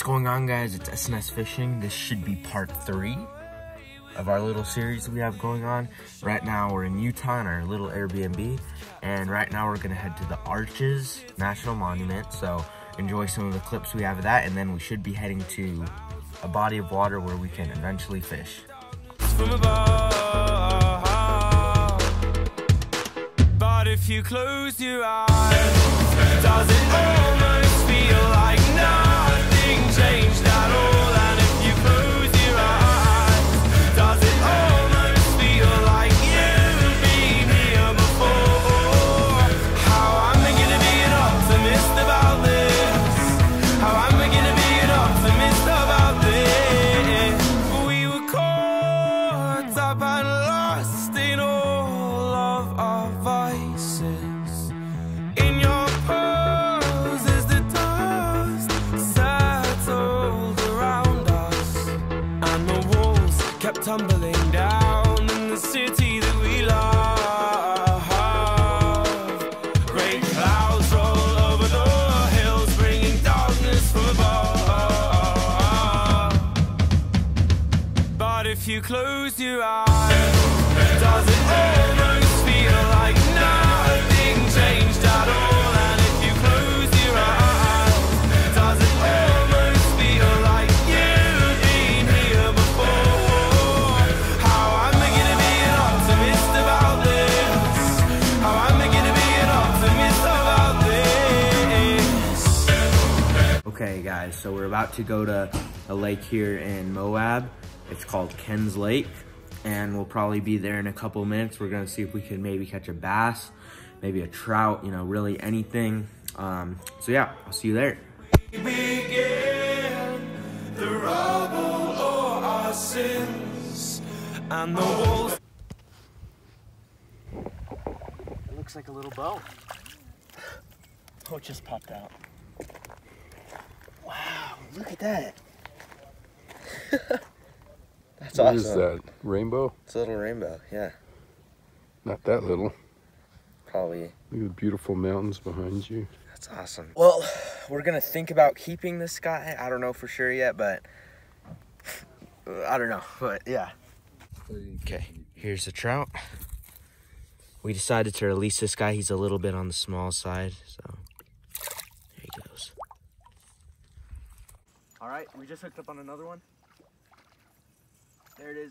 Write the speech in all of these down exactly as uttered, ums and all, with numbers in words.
going on, guys? It's S N S Fishing. This should be part three of our little series we have going on. Right now we're in Utah in our little Airbnb, and right now we're gonna head to the Arches National Monument, so enjoy some of the clips we have of that, and then we should be heading to a body of water where we can eventually fish. From above, but if you close your eyes, does it almost feel like nothing changed at all? And if you close your eyes, does it almost feel like you've been here before? How am I gonna be an optimist about this? How am I gonna be an optimist about this? We were caught up and lost in all of our vices. In your pose as the dust settled around us, and the walls kept tumbling down in the city that we love. Great clouds roll over the hills, bringing darkness from above. But if you close your eyes, does it almost feel like nothing changed at all? And if you close your eyes, does it almost feel like you've been here before? How am I gonna be an optimist about this? How am I gonna be an optimist about this? Okay guys, so we're about to go to a lake here in Moab. It's called Ken's Lake, and we'll probably be there in a couple minutes. We're gonna see if we can maybe catch a bass, maybe a trout, you know, really anything. Um, so yeah, I'll see you there. Begin the rubble or our sins, and the walls. It looks like a little bow. Oh, it just popped out. Wow, look at that. That's What awesome. is that? Rainbow? It's a little rainbow, yeah. Not that little. Probably. Look at the beautiful mountains behind you. That's awesome. Well, we're gonna think about keeping this guy. I don't know for sure yet, but I don't know, but yeah. Okay, here's the trout. We decided to release this guy. He's a little bit on the small side, so there he goes. All right, we just hooked up on another one. There it is.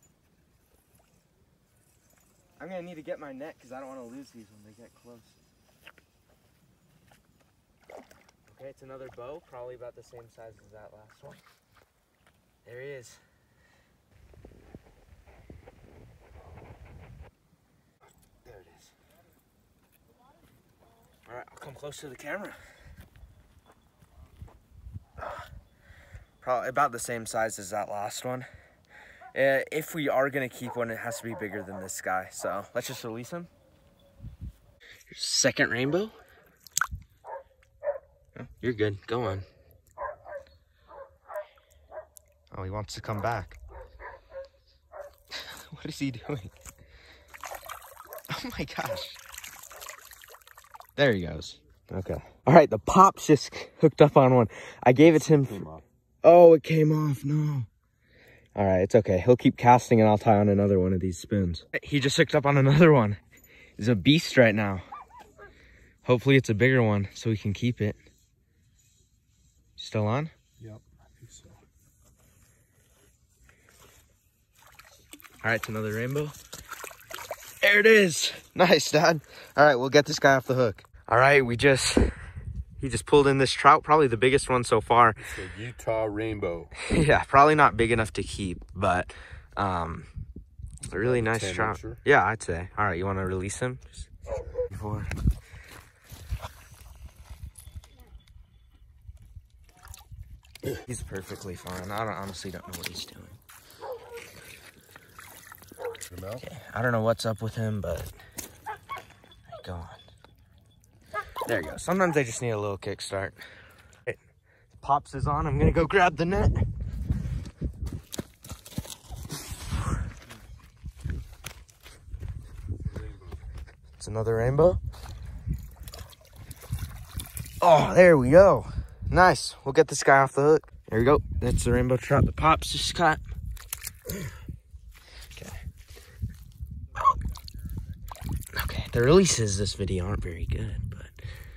I'm gonna need to get my net because I don't want to lose these when they get close. Okay, it's another bow, probably about the same size as that last one. There he is. There it is. All right, I'll come close to the camera. Probably about the same size as that last one. Uh, if we are gonna keep one, it has to be bigger than this guy. So let's just release him. Here's second rainbow. Oh, you're good, go on. Oh, he wants to come back. What is he doing? Oh my gosh. There he goes. Okay. All right, the Pops just hooked up on one. I gave it to him. Came off. Oh, it came off, no. All right, it's okay. He'll keep casting and I'll tie on another one of these spoons. He just hooked up on another one. He's a beast right now. Hopefully it's a bigger one so we can keep it. Still on? Yep, I think so. All right, it's another rainbow. There it is. Nice, Dad. All right, we'll get this guy off the hook. All right, we just, he just pulled in this trout, probably the biggest one so far. It's a Utah rainbow. Yeah, probably not big enough to keep, but um, a really nice ten, trout. sure. Yeah, I'd say. All right, you want to release him? Just before. He's perfectly fine. I don't, honestly don't know what he's doing. Okay, I don't know what's up with him, but go on. There you go. Sometimes they just need a little kickstart. Right. Pops is on. I'm gonna go grab the net. It's another rainbow. Oh, there we go. Nice. We'll get this guy off the hook. There we go. That's the rainbow trout the Pops just caught. Okay. Oh. Okay, the releases this video aren't very good, but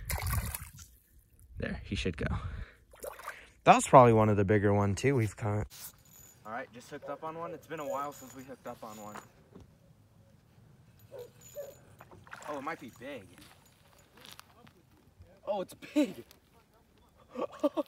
there, he should go. That was probably one of the bigger ones too we've caught. All right, just hooked up on one. It's been a while since we hooked up on one. Oh, it might be big. Oh, it's big. Oh,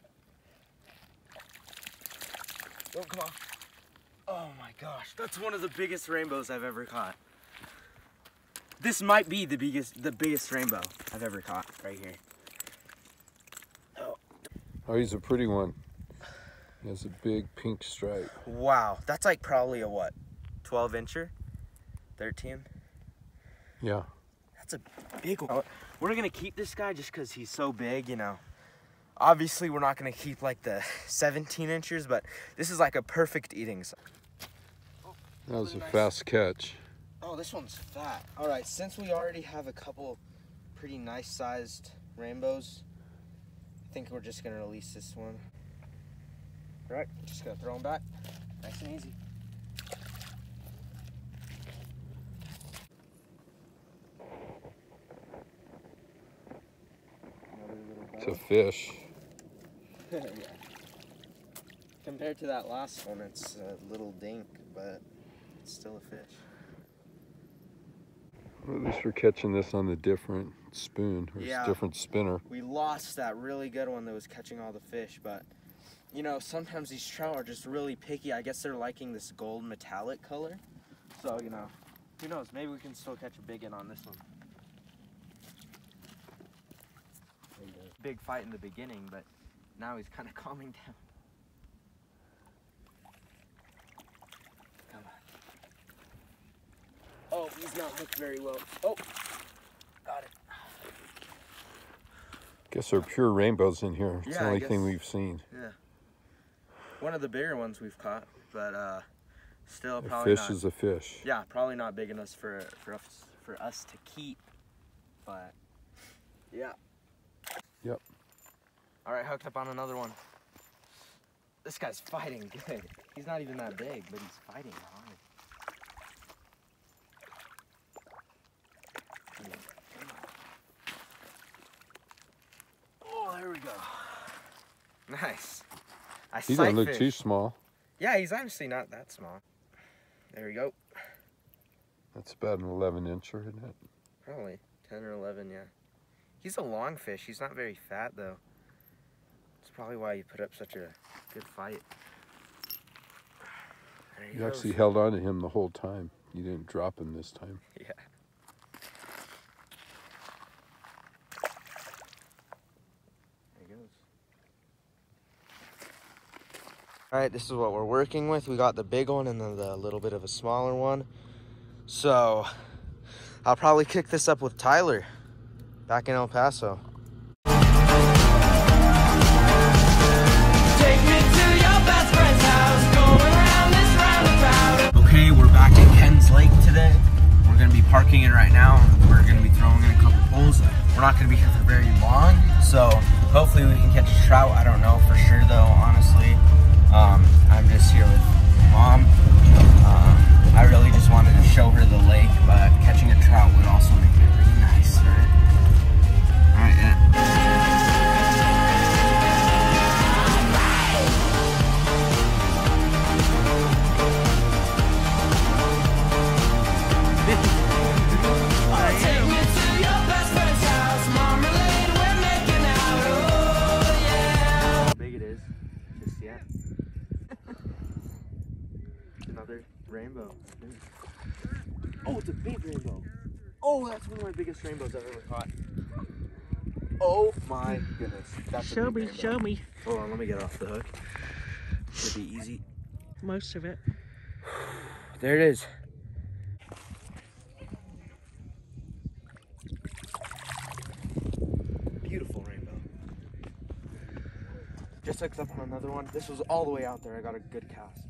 come on. Oh my gosh, that's one of the biggest rainbows I've ever caught. This might be the biggest, the biggest rainbow I've ever caught right here. Oh, Oh, he's a pretty one. He has a big pink stripe. wow, that's like probably a what, twelve incher, thirteen? Yeah. That's a big one. We're gonna keep this guy just because he's so big, you know. Obviously, we're not gonna keep like the seventeen inchers, but this is like a perfect eating size. That was a fast catch. Oh, this one's fat. All right, since we already have a couple pretty nice sized rainbows, I think we're just gonna release this one. All right, just gonna throw them back, nice and easy. It's a fish. Yeah. Compared to that last one, it's a little dink, but it's still a fish. Well, at least we're catching this on the different spoon or Yeah. different spinner. We lost that really good one that was catching all the fish, but you know, sometimes these trout are just really picky. I guess they're liking this gold metallic color. So, you know, who knows? Maybe we can still catch a big one on this one. Big fight in the beginning, but now he's kind of calming down. Come on. Oh, he's not hooked very well. Oh, got it. Guess there are pure rainbows in here. It's Yeah, the I only thing guess- we've seen. Yeah. One of the bigger ones we've caught, but uh, still A probably fish not. is a fish. Yeah, probably not big enough for for us for us to keep, but yeah. Yep. All right, hooked up on another one. This guy's fighting good. He's not even that big, but he's fighting hard. Oh, there we go. Nice. I He sight doesn't look fish. too small. Yeah, he's honestly not that small. There we go. That's about an eleven incher, isn't it? Probably ten or eleven, yeah. He's a long fish. He's not very fat, though. That's probably why he put up such a good fight. There he You goes. actually held on to him the whole time. You didn't drop him this time. Yeah. There he goes. All right, this is what we're working with. We got the big one and then the little bit of a smaller one. So I'll probably kick this up with Tyler back in El Paso. Take me to your best friend's house, going around this roundabout. Okay, we're back at Ken's Lake today. We're gonna be parking it right now. We're gonna be throwing in a couple poles. We're not gonna be here for very long, so hopefully we can catch a trout. I don't know for sure though, honestly. Um, I'm just here with Mom. Uh, I really just wanted to show her the lake, but catching a trout would also make it pretty nice, right? All right, yeah. Take me to your best friend's house, Marmalade, we're making out. Oh yeah. How big it is, just yet. Another rainbow. Oh, it's a big rainbow. Oh, that's one of my biggest rainbows I've ever caught. Oh my goodness. That's Show a big me, rainbow. show me. Hold on, let me get off the hook. Should be easy. Most of it. There it is. Beautiful rainbow. Just hooked up on another one. This was all the way out there. I got a good cast.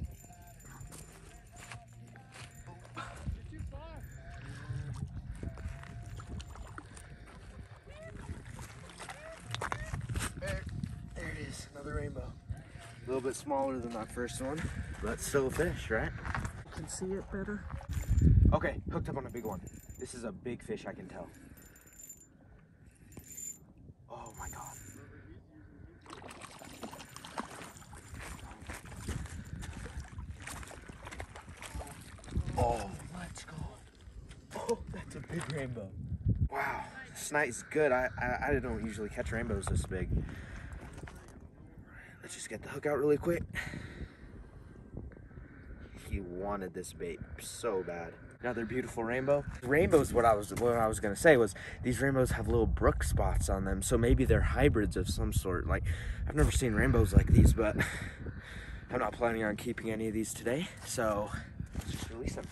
There, there it is, another rainbow. little bit smaller than that first one, but still a fish, right? You can see it better. Okay, hooked up on a big one. This is a big fish, I can tell. Oh my God. Oh, let's go. Oh, that's a big rainbow. Wow, this night is good. I, I, I don't usually catch rainbows this big. Let's just get the hook out really quick. He wanted this bait so bad. Another beautiful rainbow. Rainbows, what I was what I was gonna say was these rainbows have little brook spots on them, so maybe they're hybrids of some sort. Like, I've never seen rainbows like these, but I'm not planning on keeping any of these today, so let's just release them.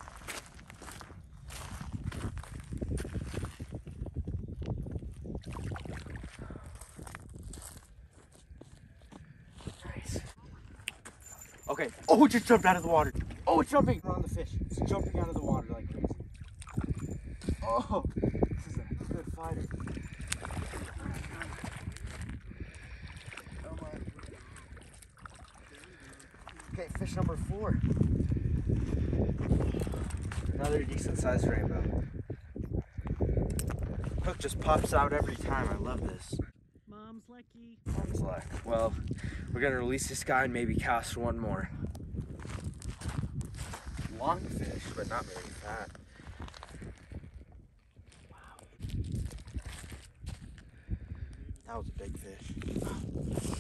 Nice. Okay. Oh, it just jumped out of the water. Oh, it's jumping. We're on the fish. It's jumping out of the water like crazy. Oh, this is a good fighter. Okay, fish number four. Another decent sized rainbow. Hook just pops out every time. I love this. Mom's lucky. Mom's luck. Well, we're gonna release this guy and maybe cast one more. Long fish, but not very fat. Wow. That was a big fish.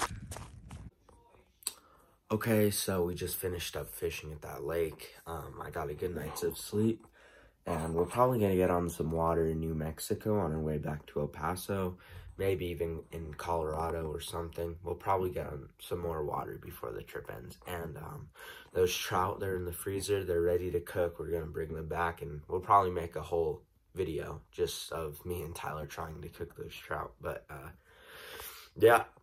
Okay, so we just finished up fishing at that lake. Um, I got a good night's of sleep. And we're probably going to get on some water in New Mexico on our way back to El Paso. Maybe even in Colorado or something. We'll probably get on some more water before the trip ends. And um, those trout, they're in the freezer. They're ready to cook. We're going to bring them back. And we'll probably make a whole video just of me and Tyler trying to cook those trout. But, uh, yeah.